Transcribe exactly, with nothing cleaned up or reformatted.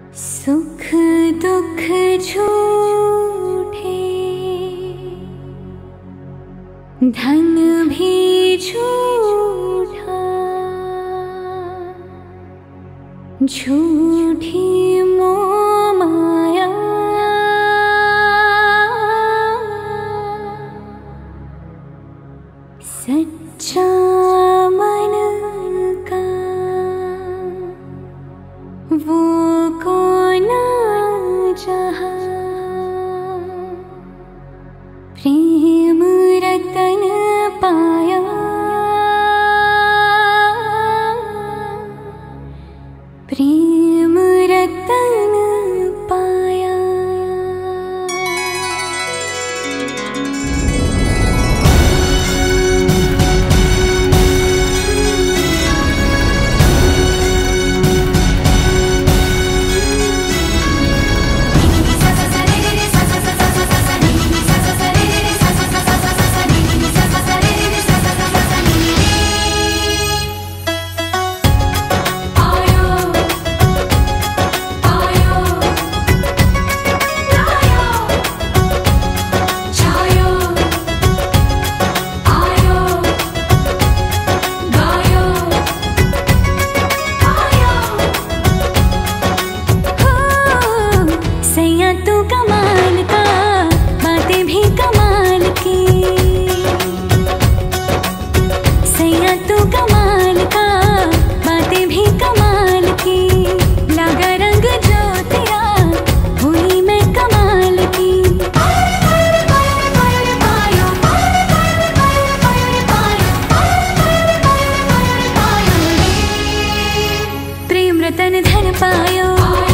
सुख दुख झूठे, धन भी झूठा, झूठी मोह माया, सच्चा मन का वो कौन जहाँ, प्रेम रतन पाया, प्रेम रतन पाया। तू कमाल का, बातें भी कमाल की, सैया तू कमाल का, बातें भी कमाल की, लगा रंग जो तेरा हुई मैं कमाल की। प्रेम रतन धन पायो।